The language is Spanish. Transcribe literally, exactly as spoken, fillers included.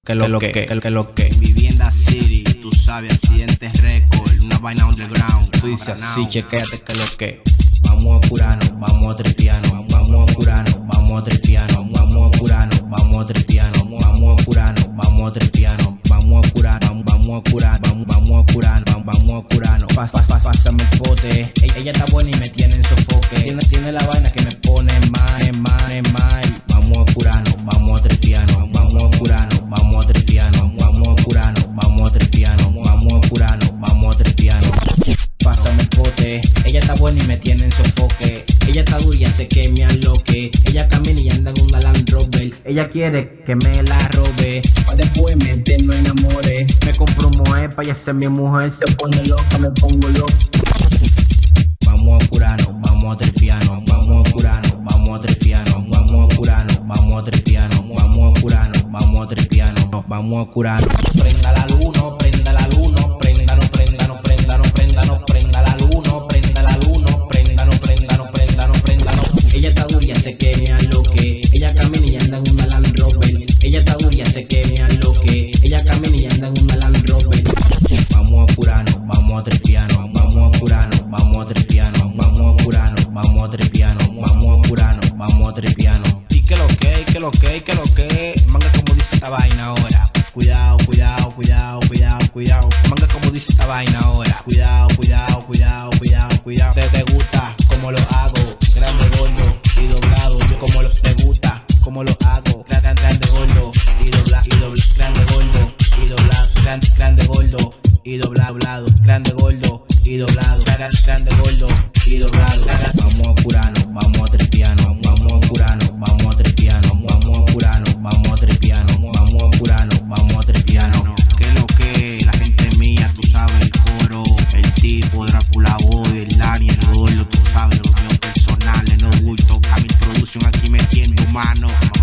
Que lo que, que, que lo que. Vivienda City, tú sabes, Accidentes Record, una vaina underground. Tú dices así, chequéate que lo que. Vamos a curarnos, vamos a tripiano, vamos a curarnos, vamos a tripiano, vamos a curarnos, vamos a tripiano, vamos a curarnos, vamos a tripiano, vamos a curar, vamos a curar, vamos, vamos a curar, vamos a curarnos. Pas, pas, pas, pásame el pote. Ella, ella está buena y me tiene en sofoque. Tiene, tiene la vaina que me pone mal, mal, mal. Vamos a curarnos, vamos a tripiano, vamos a curarnos, vamos a tripiano, vamos a curarnos, vamos a tripiano, vamos a curarnos, vamos a tripiano. Pásame el pote, ella está buena y me tiene en sofoque. Ella está dura y hace que me aloque. Ella camina y anda en una Land Rover. Ella quiere que me la robe, pa' después meter no enamore. Me compro un mujer pa' ella ser mi mujer. Se pone loca, me pongo loco. Vamos a curarnos, vamos a tripiano, vamos a curarnos, vamos a tripiano, vamos a curarnos, vamos a tripiano, vamos a curarnos, vamos a tripiano, vamos a curarnos. Prenda la luz, no prenda la luz, no prenda, no prenda, no prenda, no prenda, no prenda la luz, no prenda la luz, no prenda, no prenda, no prenda, no prenda, no. Ella está dura y hace que me aloque. Ella camina y anda en una Land Rover. Ella está dura y hace que me aloque. Ella camina y anda en una Land Rover. Vamos a curarnos, vamos a tripiano, vamos a curarnos, vamos a tripiano, vamos a curarnos, vamos a tripiano, vamos a curarnos, vamos a tripiano. Y que lo que, que lo que, que lo que, manga como dice esta vaina ahora. Cuidado, cuidado, cuidado, cuidado, cuidado. Manga como dice esta vaina ahora. Cuidado, cuidado, cuidado, cuidado, cuidado. Te, te gusta como lo hago, grande, gordo y doblado. Yo como lo te gusta, como lo hago, grande, grande, gordo y doblado, y doblado, grande, gordo y doblado, grande, grande, gordo y doblado, doblado, grande, gordo y doblado, grande, grande, gordo y doblado. Vamos a curarnos, vamos a tripiano, vamos a curarnos, vamos a tripiano, vamos a curarnos, vamos a tripiano, vamos a curarnos, vamos a tripiano. Que lo que, la gente mía, tú sabes, el coro, el tipo, Drácula Boy, el Dani, el Gordo, tú sabes, los míos personales, no bulto, Camil Producción aquí metiendo mano.